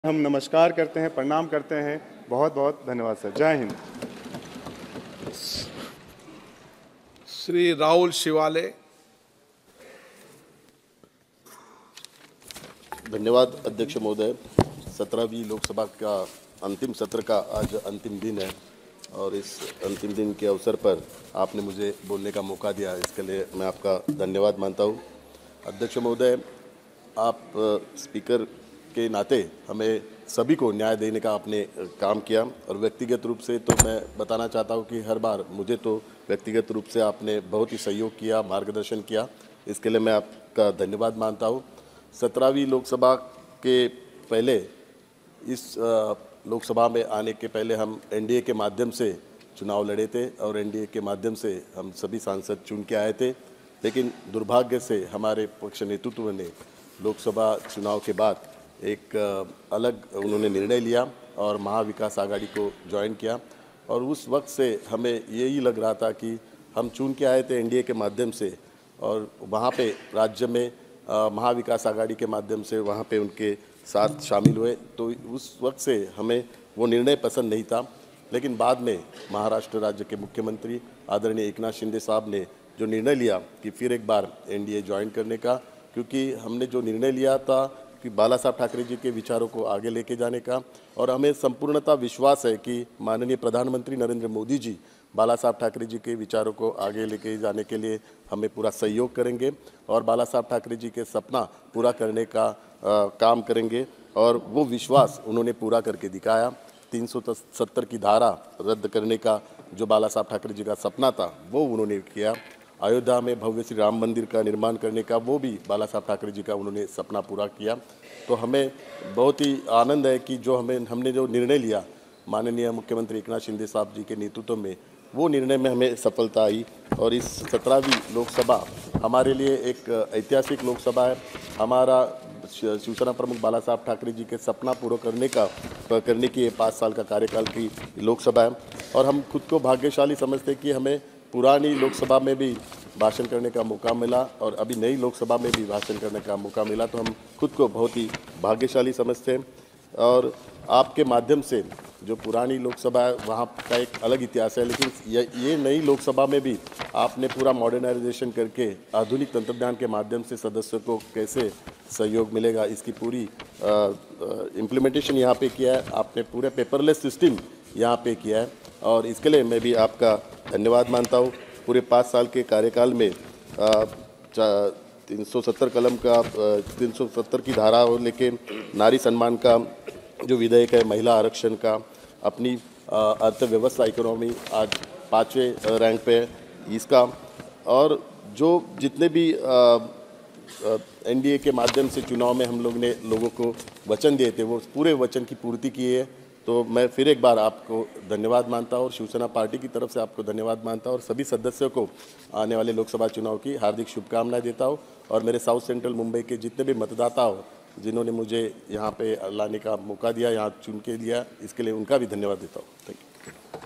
हम नमस्कार करते हैं, प्रणाम करते हैं। बहुत बहुत धन्यवाद सर। जय हिंद। श्री राहुल शिवाले। धन्यवाद अध्यक्ष महोदय। 17वीं लोकसभा का अंतिम सत्र का आज अंतिम दिन है और इस अंतिम दिन के अवसर पर आपने मुझे बोलने का मौका दिया, इसके लिए मैं आपका धन्यवाद मानता हूँ। अध्यक्ष महोदय, आप स्पीकर के नाते हमें सभी को न्याय देने का आपने काम किया और व्यक्तिगत रूप से तो मैं बताना चाहता हूँ कि हर बार मुझे तो व्यक्तिगत रूप से आपने बहुत ही सहयोग किया, मार्गदर्शन किया, इसके लिए मैं आपका धन्यवाद मानता हूँ। 17वीं लोकसभा के पहले इस लोकसभा में आने के पहले हम एनडीए के माध्यम से चुनाव लड़े थे और एनडीए के माध्यम से हम सभी सांसद चुन के आए थे, लेकिन दुर्भाग्य से हमारे पक्ष नेतृत्व ने लोकसभा चुनाव के बाद एक अलग उन्होंने निर्णय लिया और महाविकास आघाड़ी को ज्वाइन किया और उस वक्त से हमें यही लग रहा था कि हम चुन के आए थे एनडीए के माध्यम से और वहाँ पे राज्य में महाविकास आघाड़ी के माध्यम से वहाँ पे उनके साथ शामिल हुए, तो उस वक्त से हमें वो निर्णय पसंद नहीं था। लेकिन बाद में महाराष्ट्र राज्य के मुख्यमंत्री आदरणीय एकनाथ शिंदे साहब ने जो निर्णय लिया कि फिर एक बार एनडीए ज्वाइन करने का, क्योंकि हमने जो निर्णय लिया था कि बाला साहब ठाकरे जी के विचारों को आगे लेके जाने का, और हमें संपूर्णतः विश्वास है कि माननीय प्रधानमंत्री नरेंद्र मोदी जी बाला साहब ठाकरे जी के विचारों को आगे लेके जाने के लिए हमें पूरा सहयोग करेंगे और बाला साहब ठाकरे जी के सपना पूरा करने का काम करेंगे और वो विश्वास उन्होंने पूरा करके दिखाया। 370 की धारा रद्द करने का जो बाला साहब ठाकरे जी का सपना था वो उन्होंने किया। अयोध्या में भव्य श्री राम मंदिर का निर्माण करने का वो भी बाला साहब ठाकरे जी का उन्होंने सपना पूरा किया। तो हमें बहुत ही आनंद है कि जो हमने जो निर्णय लिया माननीय मुख्यमंत्री एकनाथ शिंदे साहब जी के नेतृत्व में, वो निर्णय में हमें सफलता आई और इस 17वीं लोकसभा हमारे लिए एक ऐतिहासिक लोकसभा है। हमारा शिवसेना प्रमुख बाला साहब ठाकरे जी के सपना पूरा करने की 5 साल का कार्यकाल की लोकसभा है और हम खुद को भाग्यशाली समझते कि हमें पुरानी लोकसभा में भी भाषण करने का मौका मिला और अभी नई लोकसभा में भी भाषण करने का मौका मिला, तो हम खुद को बहुत ही भाग्यशाली समझते हैं। और आपके माध्यम से जो पुरानी लोकसभा है वहाँ का एक अलग इतिहास है, लेकिन ये नई लोकसभा में भी आपने पूरा मॉडर्नाइजेशन करके आधुनिक तंत्रज्ञान के माध्यम से सदस्यों को कैसे सहयोग मिलेगा इसकी पूरी इम्प्लीमेंटेशन यहाँ पे किया है। आपने पूरे पेपरलेस सिस्टम यहाँ पे किया है और इसके लिए मैं भी आपका धन्यवाद मानता हूँ। पूरे 5 साल के कार्यकाल में 370 कलम का 370 की धारा और लेके नारी सम्मान का जो विधेयक है, महिला आरक्षण का, अपनी अर्थव्यवस्था इकोनॉमी आज 5वें रैंक पे है इसका, और जो जितने भी एनडीए के माध्यम से चुनाव में हम लोग ने लोगों को वचन दिए थे वो पूरे वचन की पूर्ति की है। तो मैं फिर एक बार आपको धन्यवाद मानता हूँ और शिवसेना पार्टी की तरफ से आपको धन्यवाद मानता हूँ और सभी सदस्यों को आने वाले लोकसभा चुनाव की हार्दिक शुभकामनाएं देता हूँ और मेरे साउथ सेंट्रल मुंबई के जितने भी मतदाता हो जिन्होंने मुझे यहाँ पे लाने का मौका दिया, यहाँ चुन के लिया, इसके लिए उनका भी धन्यवाद देता हूँ। Thank you.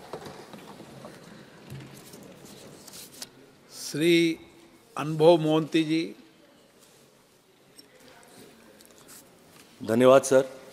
श्री अनुभव मोहंती जी। धन्यवाद सर।